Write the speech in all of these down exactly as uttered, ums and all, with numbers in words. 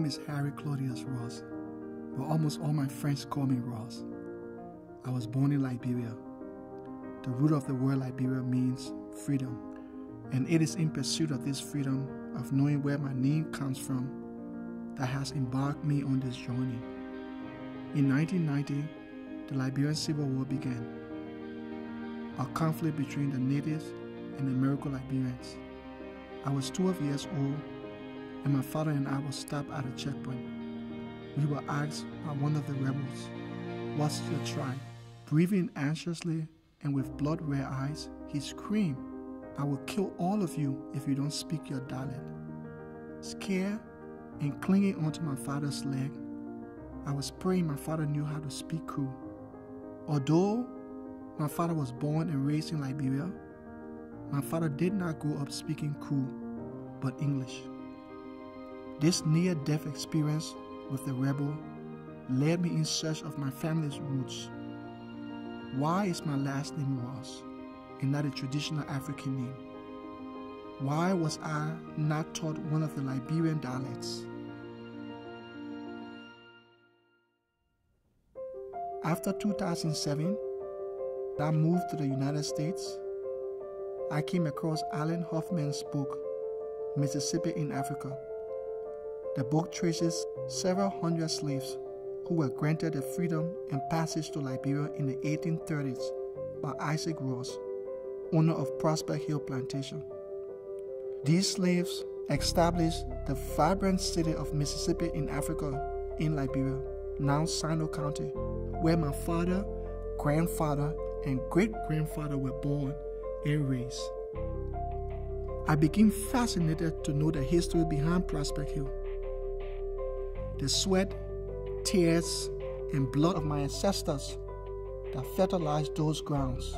is Harry Claudius Ross, but almost all my friends call me Ross. I was born in Liberia. The root of the word Liberia means freedom, and it is in pursuit of this freedom, of knowing where my name comes from, that has embarked me on this journey. In nineteen ninety, the Liberian Civil War began, a conflict between the natives and the American Liberians. I was twelve years old, and my father and I were stopped at a checkpoint. We were asked by one of the rebels, "What's your tribe?" Breathing anxiously and with blood-red eyes, he screamed, "I will kill all of you if you don't speak your dialect." Scared and clinging onto my father's leg, I was praying my father knew how to speak Kru. Although my father was born and raised in Liberia, my father did not grow up speaking Kru, but English. This near-death experience with the rebel led me in search of my family's roots. Why is my last name Ross and not a traditional African name? Why was I not taught one of the Liberian dialects? After two thousand seven, I moved to the United States. I came across Alan Hoffman's book, Mississippi in Africa. The book traces several hundred slaves who were granted the freedom and passage to Liberia in the eighteen thirties by Isaac Ross, owner of Prospect Hill Plantation. These slaves established the vibrant city of Mississippi in Africa in Liberia, now Sino County, where my father, grandfather, and great-grandfather were born and raised. I became fascinated to know the history behind Prospect Hill. The sweat, tears, and blood of my ancestors that fertilized those grounds.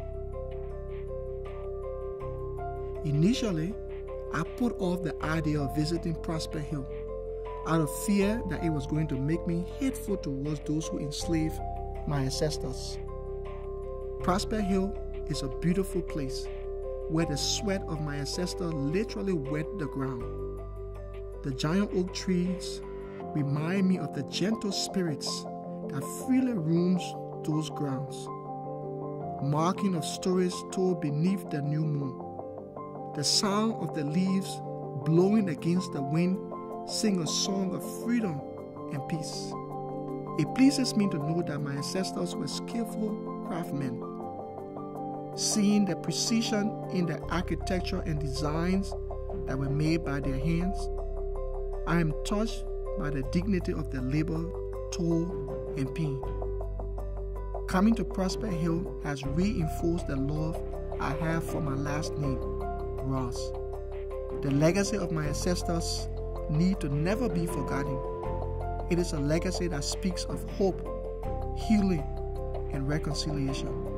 Initially, I put off the idea of visiting Prospect Hill out of fear that it was going to make me hateful towards those who enslaved my ancestors. Prospect Hill is a beautiful place where the sweat of my ancestors literally wet the ground. The giant oak trees remind me of the gentle spirits that freely roams those grounds, marking of stories told beneath the new moon. The sound of the leaves blowing against the wind sing a song of freedom and peace. It pleases me to know that my ancestors were skillful craftsmen. Seeing the precision in the architecture and designs that were made by their hands, I am touched by the dignity of their labor, toil, and pain. Coming to Prospect Hill has reinforced the love I have for my last name, Ross. The legacy of my ancestors need to never be forgotten. It is a legacy that speaks of hope, healing, and reconciliation.